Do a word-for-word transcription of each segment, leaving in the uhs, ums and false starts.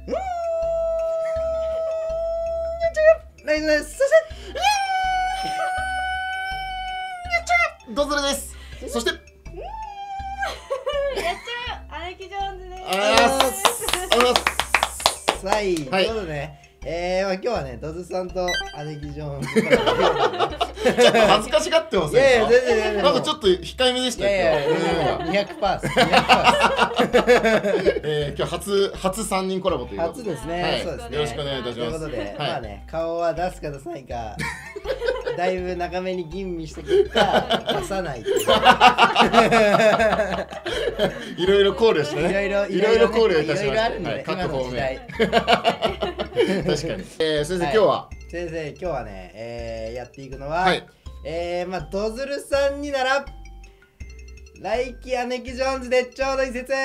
うーんナイスナイス。そしてドズルです。そしてやっちゃうよ、姉貴ジョーンズです。 ありがとうございます。ありがとうございます。 はい、ということでね、えー、まあ今日はね、ドズさんと姉貴ジョーンズからちょっと恥ずかしがってませんか？ いやいや全然全然なんかちょっと控えめでしたよ。 いやいや、にひゃくパーセント、にひゃくパーセント。 えー、今日初初三人コラボということで。 初ですね、 はいそうですね。 よろしくお願いいたしというます。 ことで、 はいまあね、顔は出すか出さないか、だいぶ長めに吟味した結果、出さないという。 いろいろ考慮してね。 いろいろいろいろ考慮いたしました。 いろいろあるんではい、 ね、 各方面。 今の時代。 確かに。えー、先生、今日は。 先生、今日はね、えー、やっていくのは、 はい。 えー、まあドズルさんになら来季姉貴ジョーンズでちょうどいい説。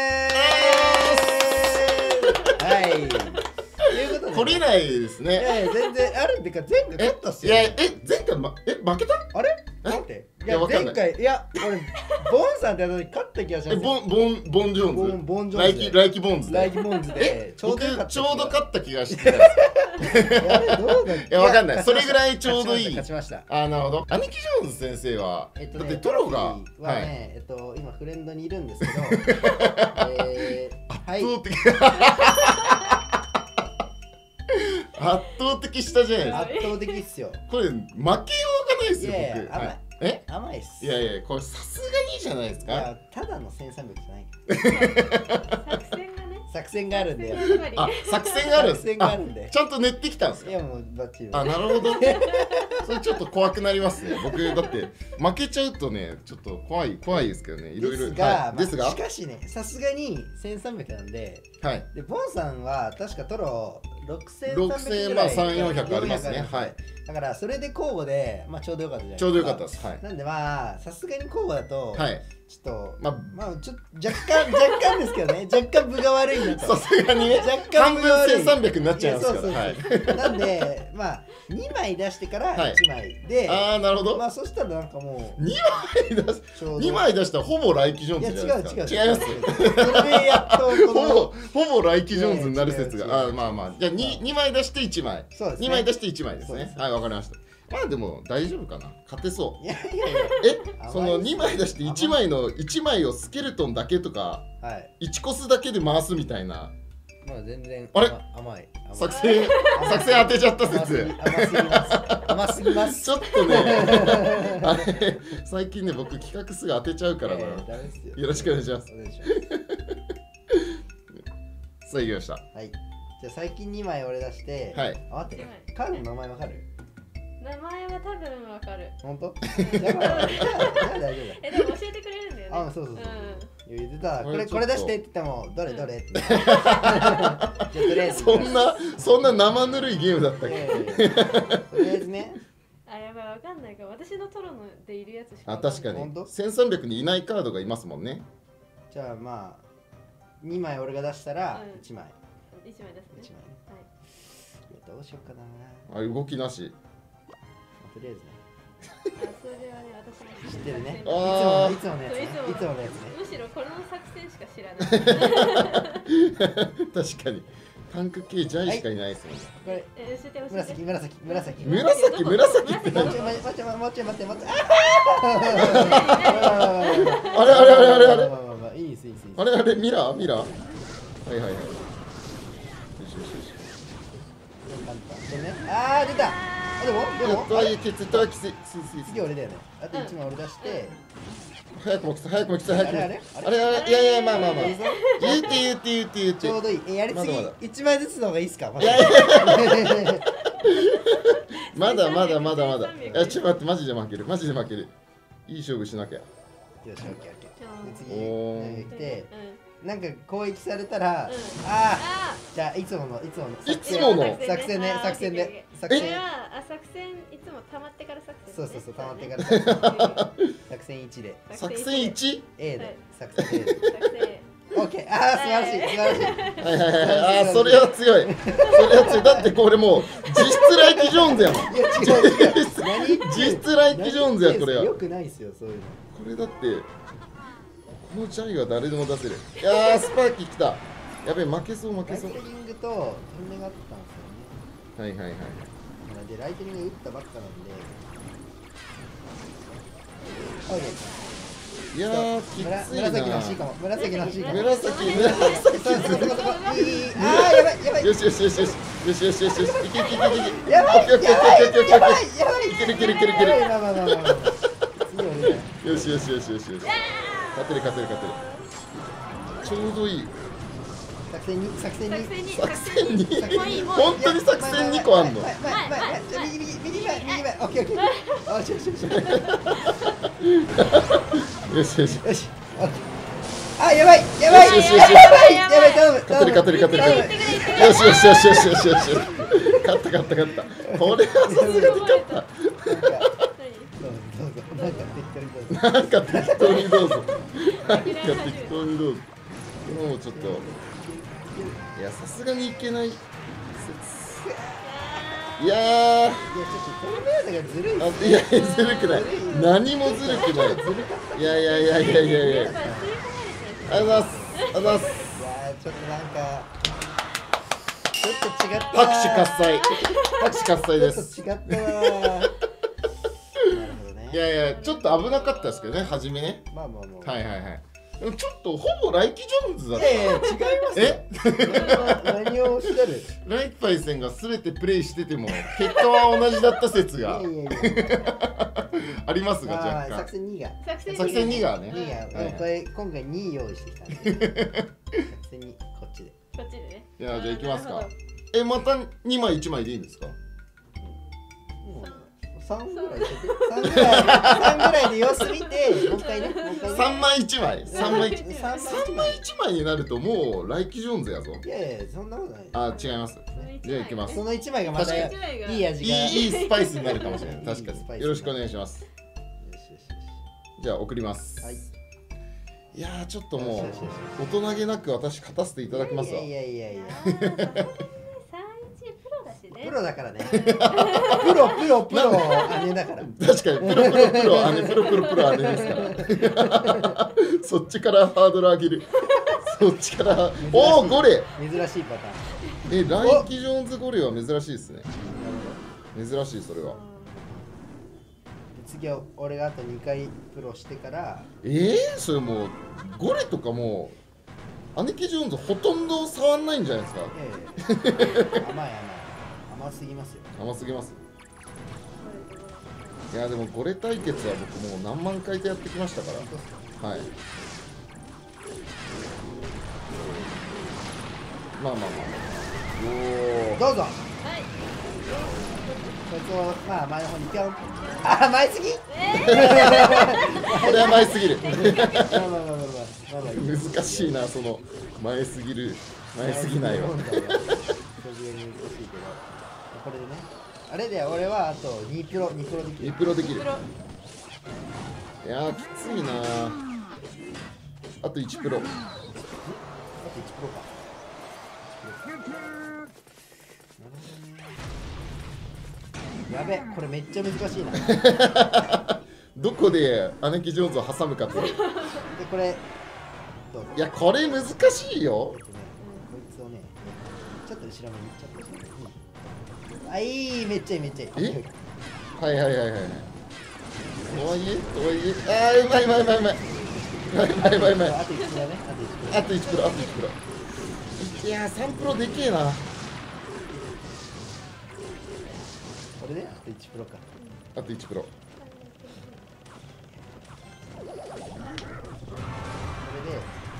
はい。ということで、ね、 懲りないですね。 いやいや全然あるってか前回勝ったっすよ、ね。 いやえ前回まえ負けた？ あれ？待って。いやいやわかんない前回いや俺ボンさんって私勝った気がします。 えボンボンボンジョーンズ。 ボンボンジョライーンズで。 キライキボンズで。 ライキボンズでちょうど僕ちょうど勝った気がして。 いやあれどうだっけ？ いやわかんない。それぐらいちょうどいい。 勝ちました。 あーなるほど。兄貴ジョーンズ先生は、 えっとね、 だってトロがはね、えっと今フレンドにいるんですけど、えー、はい圧倒的圧倒的下じゃないですか。 圧倒的っすよ。 これ負けようがないですよいやいや僕。 甘いはいえ？ 甘いっす。 いやいやこれさすがにじゃないですか。 いやただのせんさんびゃくじゃない。 作戦がね。 作戦があるんで。 やっぱりあ作戦があるんです。 作戦があるんで。 ちゃんと練ってきたんですか。 いやもうバッチリ。 あなるほど。それちょっと怖くなりますね。僕だって負けちゃうとねちょっと怖い怖いですけどね。いろいろですが、 はいですがまあしかしね、さすがにせんさんびゃくなんで、 はい。 でボンさんは確かトロろくせんろくさんびゃくせんぐらいまあさんよんひゃくありますね。 よんひゃくはい。 だからそれで交互で、まあ、ちょうどよかったじゃないですか。 ちょうどよかったです。はい。 なんでまあさすがに交互だと、 はい。 ちょっとまあまあちょっと若干若干ですけどね、若干分が悪いなと。 さすがにね若干半分分が悪いせんさんびゃくになっちゃいますから。 やはい。 そうそうそうなんでまあにまい出してからはいいちまいで、 ああなるほど。 まあそしたらなんかもうにまい出すちょうどにまい出したらほぼ来季ジョーンいやズじゃないですか。 違う違う違います。 それでやっとこほのぼほぼ来季ジョーンズになる説いやいや違う違うがあーまあまあじゃあ 2, 2枚出していちまいそうですねにまい出していちまいですそうですねはいわかりました。まあでも大丈夫かな勝てそう。 いやいやいやえそのにまい出していちまいのいちまいをスケルトンだけとかはいいちコスだけで回すみたいなまあ全然あれ甘甘い甘い作戦作戦当てちゃった甘すぎ説。 甘すぎます甘すぎますちょっとねあれ最近ね僕企画すぐ当てちゃうからな。 いやいやダメですよよろしくお願いします。 お願いしますさあ行きました。 はいじゃあ最近にまい俺出してはいあ待ってはいカードの名前わかる名前は多分わかる。 本当じゃあじゃあ大丈夫だえ、でも教えてくれるんだよね。 あそうそうそううん言ってたこれこれちょっとこれ出してって言ってもどれどれってじゃあとりあえずそんなそんな生ぬるいゲームだったっいやけ。 いやいやとりあえずねあ、やばい、わかんないから。私のトロのでいるやつしかあわんない。 確かにほんとせんさんびゃくにいないカードがいますもんね。 じゃあまあにまい俺が出したらうんいちまい一枚ですね。 いちまいはい。 いやどうしようかなあ動きなし。 とりあえずねあ、それはね、私も知ってるねいつ作もあーのいつものやつねそういつもいつものやつねむしろこの作戦しか知らない。 確かにタンク系ジャイしかいないですもんね。 これえ、教えて教えて。 紫紫紫紫紫ってもう何ちょい待って待って待って待って待ってあれあれあれあれあれまあまあまあいいですいいですいいですあれあれミラーミラーはいはいはい。よしよしよし。 簡単でねあー出たあでもでもやっとはいけつとはきつい。 次俺だよねあといちまい俺出して早くも来た早くも来た早くも。 あれあれあれあれいやいやまあまあまあ。 いいぞ言うて言うて言うて言うて。 ちょうどいいえやりすぎまだまだいちまいずつの方がいいっすかいやいやまだまだまだまだ。いやちょっと待ってマジで負けるマジで負ける。いい勝負しなきゃ。 よしオッケーオッケーで次おーなんか来てうん。 なんか攻撃されたら、 うんあああじゃあいつものいつものいつもの作戦ねあー作戦でオッケーオッケー作戦これはあ作戦いつも溜まってから作戦ね。 そうそうそう溜まってからそう作ね作戦いちで作戦 いち？ A はいで作戦 A で作戦。 オッケーああ素晴らしい素晴らしいはいはいはいはい。あーそれは強い。それは強い。だってこれもう実質ライキジョーンズやもん。 いや違う違う何言ってんの実質ライキジョーンズやこれは。 よくないっすよそういうのこれだってこのジャイは誰でも出せる。いやースパーキー来た。 やべえ、負けそう負けそう。 ライトニングとトンネがあったんですよね。 はいはいはい。 なのでライトニング打ったばっかなんで。オッケー。 いやー、きついな。 紫の欲しいかも。紫の欲しいかも。 紫、紫。 そうそうそうそう。いいいい。ああ、やばいやばい。 よしよしよしよし。よしよしよしよし。いけいけいけいけ。 やばいやばいやばいやばい。 いけるいけるいけるいける。 まあまあまあまあまあ。次俺だよ。 よしよしよしよしよし。勝てる勝てる勝てる。ちょうどいい。 作戦に作戦に作戦にもういいもう本当に作戦にこあんの。 前前前前右右右前右前。オッケーオッケー。よしよしよし。 よしよし。 よし。あ、やばいやばいよしよしよしやばいやばい頼む。 勝てる勝てる勝てる勝てる。よしよしよしよしよしよし。勝った勝った勝った。これはさすがに勝った。 なんか適当にどうぞ。 なんか適当にどうぞ。なんか適当にどうぞ。もうちょっと。いや、さすがにいけない説。いやー。 いやちょっとこのメアだがずるい。 あ、いやいや、ずるくない。何もずるくない。いやいやいやいやいやいや。ありがとうございます。ありがとうございます。 いやちょっとなんかちょっと違った。 拍手喝采。拍手喝采です。 ちょっと違ったな。なるほどね。 いやいや、ちょっと危なかったですけどね、初めね。 まあまあまあ。 はいはいはい。でもちょっとほぼライキ・ジョーンズだっいやいや違いますよ。 え何をおっしゃる。 た。ライパイセンがすべてプレイしてても結果は同じだった説がいやいやいや。 ありますが、 まあ若干。 作戦にが。 作戦にがね。 にが。 はいこれ今回に用意してきたんで。作戦にこっちで。 こっちでね。 いや、じゃあ行きますか。え、またにまいいちまいでいいんですか。 もう三ぐらいしてて。三ぐらい三ぐらいで様子見てもう一回ね。もう一回ね。 さんまいいちまい。さんまいいちまい。 三さんまいいちまいになるともうライキ・ジョーンズやぞ。 いやいやそんなことない。 あ、違います。じゃあ行きます。 その一枚がまたい確かにい味が。 いいいいスパイスになるかもしれない。確かに。 いいスパイスよろしくお願いします。 よしよしよじゃあ送ります。 し。はい。 いやー、ちょっともよしよしよしう大人げなく私勝たせていただきますわ。 いやいやいやいや。 三一プロだしね。 プロだからね。プロプロプロ姉だから。 確かにプロプロプロ姉プロプロプロ姉ですからそっちからハードル上げるそっちからおおゴレ珍しいパターン。 えライキ・ジョーンズゴレは珍しいですね。珍しいそれは。 次は俺があとにかいプロしてからえー、それもうゴレとかもう姉貴ジョーンズほとんど触んないんじゃないですか。 ええ甘い甘い甘すぎますよ。 甘すぎます。いやでもゴレ対決は僕もう何万回とやってきましたからはい。まあまあまあおおどうぞ。 はい。 こいつをまあ前の方にピョン。あ前すぎ。 これは前すぎるまあまあまあまあまあまあまあ難しいなその前すぎる前すぎないわこれでねあれで俺はあとにプロにプロできる。 にプロできる。 プロ。 いやーきついなー。あといちプロ。 あといちプロか。やべこれめっちゃ難しいな。でどこで姉貴ジョーンズを挟むかっていう。 これどうぞ。 いやこれ難しいよえっとねこいつをねちょっと後ろめにちょっと後ろめに。あいいめっちゃいいめっちゃいい。 えはいはいはいはいはいとはいえとはいえあーうまいうまいうまいうまいうまいうまいうまいうまいあといちプロねあといちプロ。 あといちプロあといちプロいやーさんプロでけえな。 これであといちプロか。 あといちプロ。 これで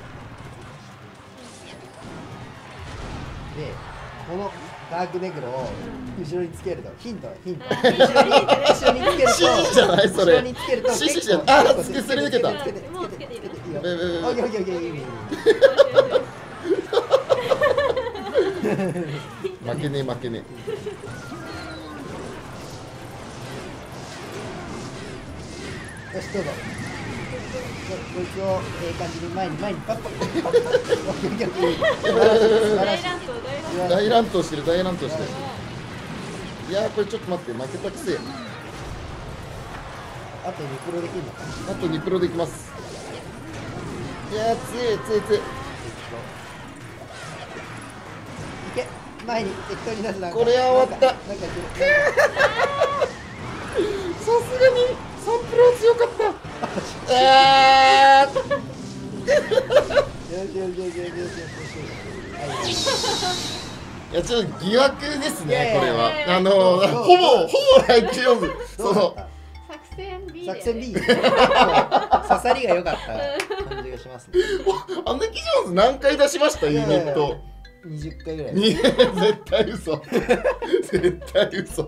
でこのダークネグロを後ろにつけるとヒントヒント後ろに後ろにつけると指示じゃないそれ後ろにつけると指示じゃないあーつけすり抜けたつけてつけてもうつけていいのつけていいよ。 べべべべオッケーオッケーオッケーいいねいいね。 負けねえ負けねよしどうぞ。こいつをええ感じに前に前にパッパッパッパッパッ。オッケーオッケーオッケー。素晴らしい。 大乱闘大乱闘。 え大乱闘してる大乱闘してる。いやーこれちょっと待って負けたくせえ。 あとにプロできるのか。 あとにプロできます。いやー強い強い強い。 前に適当に出すな。 これは終わった。 なんかなんかさすがにサンプルは強かった。あーよしよしよしよしよしよしよし。 いやちょっと疑惑ですね、 いやいやこれは。 いやいやあのそうほぼほぼライチオブその作戦 B 作戦 B で刺さりが良かった感じがしますね。 あのキジョーンズ何回出しましたユニット。 にじゅっかいぐらい。 に絶対嘘絶対嘘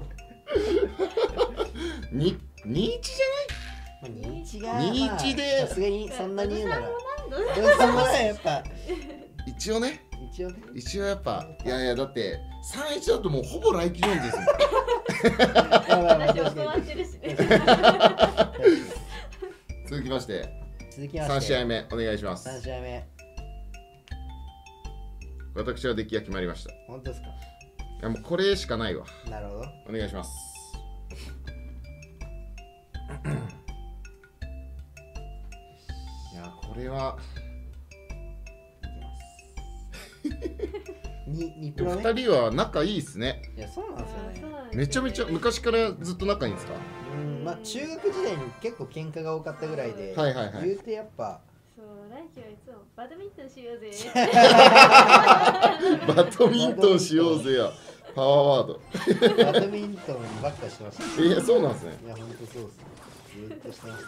ににいちじまあにいちがにいちでまあさすがにそんなに言うなら。 ドルどうさんもねやっぱゃない一応ね一応ね。 一応やっぱいやいやだってさんいちだともうほぼライキジョーンズですもん。 まあまあまあ話を確かに止まってるしね。 続きまして続きましてさん試合目お願いします。 さん試合目。 私はデッキが決まりました。い本当ですか。 やもうこれしかないわ。 なるほど。 お願いします。いやこれはいきますににプロね。 ふたりは仲いいっすね。 いやそうなんですよね。 めちゃめちゃ昔からずっと仲いいんですか。 うんまあ中学時代に結構喧嘩が多かったぐらいで。 はいはいはい言うてやっぱ。 そう、来季はいつもバドミントンしようぜ。 バドミントンしようぜやパワーワード。 バドミントンばっかしてました。 いやそうなんですね。 いや本当そうっす。ずっとしてました。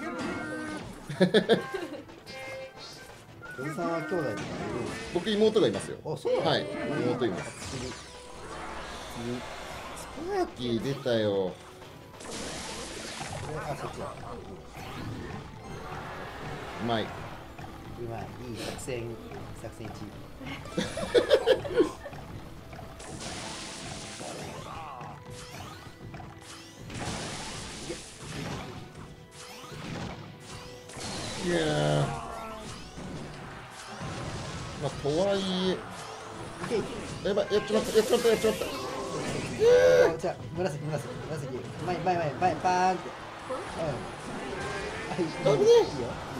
おじさんは兄弟とかいるんです僕妹がいますよ。 か。あそうなんですか。 はい妹います。 次スパーキー出たよ。 次あそっちだ。 うまい。 うまいいい作戦作戦いち。 いやーまあとはいえいけいけ。 やばいやっちまったやっちまったやっちまった。 じゃあ紫紫紫前前前前パーンって。うん。はい。いいよ危ねえいいよいいよ。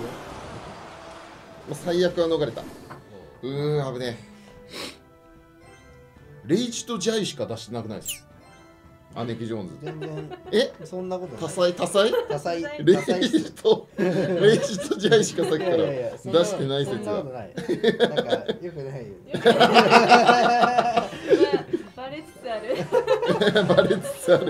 もう最悪は逃れた。うーん危ねえ。レイジとジャイしか出してなくないです。アネキジョーンズ。 全然えそんなこと多ない。 彩多彩多彩レ多彩イジとレイジとジャイしかさっきからいやいやいや出してない説は。 そんなことない。なんかよくないよ。 バレつつある。 バレつつある。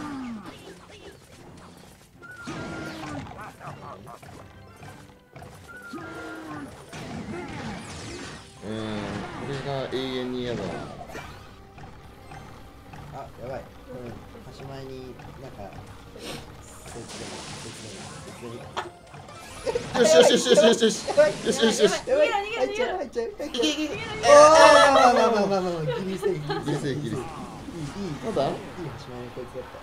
うーんこれが永遠に嫌だな。 あ、やばい。うん。端前になんかそいつでもそいつでもよしよしよしよしよしよしやばいよしよしよし。 やばい。 逃げろ逃げろ入っちゃう入っちゃう入っちゃう。 いけいけいけ。 ああまあまあまあまあまあまあギリセーフギリセーフギリセーフギリセーフいいいいまだいい端前にこいつだった。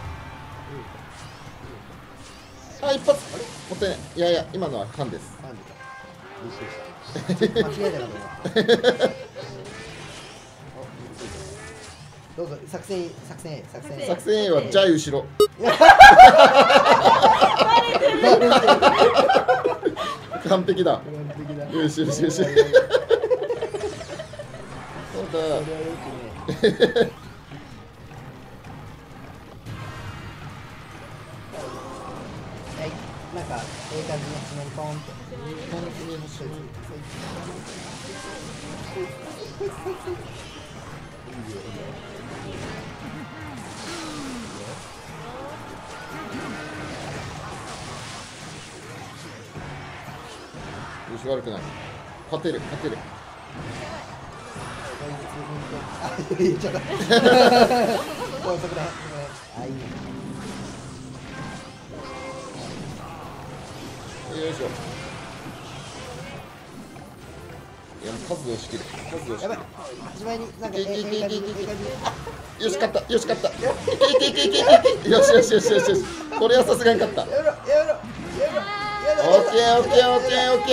あ一発。あれもったいない。いやいや今のはハンです。 なんでか。びっくりした。間違えたかと思った。どうぞ作戦作戦作戦作戦 A はジャイ後ろ。完璧だ。 完璧だ。 よしよしよし。そうだ。 それはよくね。はい、なんかええ感じのつまりポンって。ポンって見えます。そいつそいつそいつそいつそいつそいついいよいいよ。 よし悪くない。勝てる勝てる。 あ、言っちゃった。高速だ。あ、いい。 よいしょ。いや数を仕切る数を仕切る。 やばい。始まりになんかええいけいけいけいけいけええ感じええ感じ。 よし勝ったよし勝った。いけいけいけいけいけ。よしよしよしよしよし。これはさすがに勝った。 やめろやめろやめろ。やだオッケーオッケーオッケーオッケー。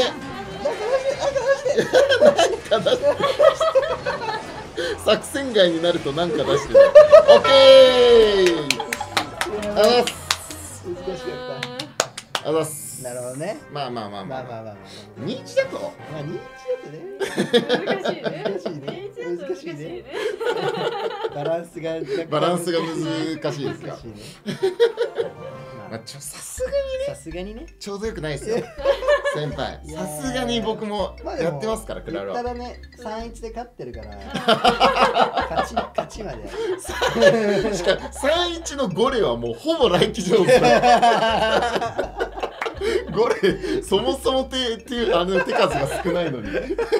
なんか出してなんか出して。 なんか出して作戦外になるとなんか出してる。オッケー。あざっす。 難しかった。 あざっす。 なるほどね。 まあまあまあまあまあまあまあまあ。 にいちだとまあ認知だとね。 難しいね。 難しいね。難しいね。 難しいね。バランスが若干バランスが難しいですか難しいね。 まあ、ちょさすがにさすがにね。 ちょうどよくないですよ先輩。 いやーさすがに僕もまあでもやってますからクラロワ言ったらね、さんいちで勝ってるから勝ち勝ちまでやる。 しかもさんいちのゴレはもうほぼ来季上手だゴレそもそも手っていうあの手数が少ないのに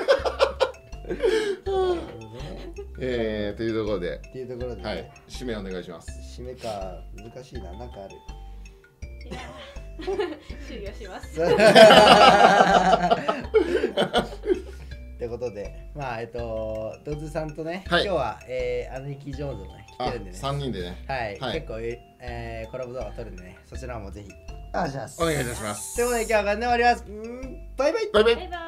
えー、というところで、 っていうところで、ね、 はい、締めお願いします。 締めか難しいな、なんかある。 いや終了します。 ってことで、まあえっとドズさんとね、 はい、 今日は、えー、兄貴上手をね来てるんでね、 さんにんでね、 はい、 はい、 結構、えー、コラボ動画撮るんでね、そちらもぜひお願いします。 お願いいたします。 ということで今日はこれで終わります。うん、バイバイ。 バイバイ。 バイバイ。